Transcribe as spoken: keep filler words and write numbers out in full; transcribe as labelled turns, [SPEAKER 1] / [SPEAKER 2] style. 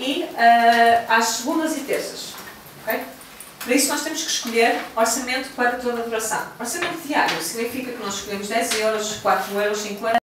[SPEAKER 1] e uh, às segundas e terças. Okay? Para isso nós temos que escolher orçamento para toda a duração. Orçamento diário significa que nós escolhemos dez euros, quatro euros, cinco euros.